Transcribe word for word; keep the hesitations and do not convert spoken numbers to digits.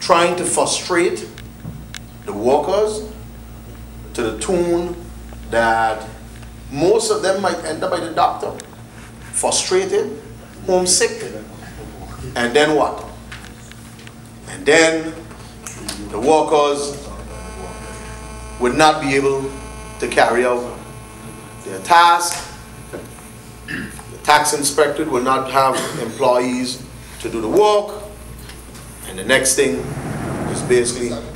trying to frustrate the workers to the tune that most of them might end up by the doctor, frustrated, homesick, and then what? And then the workers would not be able to carry out their task. The tax inspector will not have employees to do the work, and the next thing is basically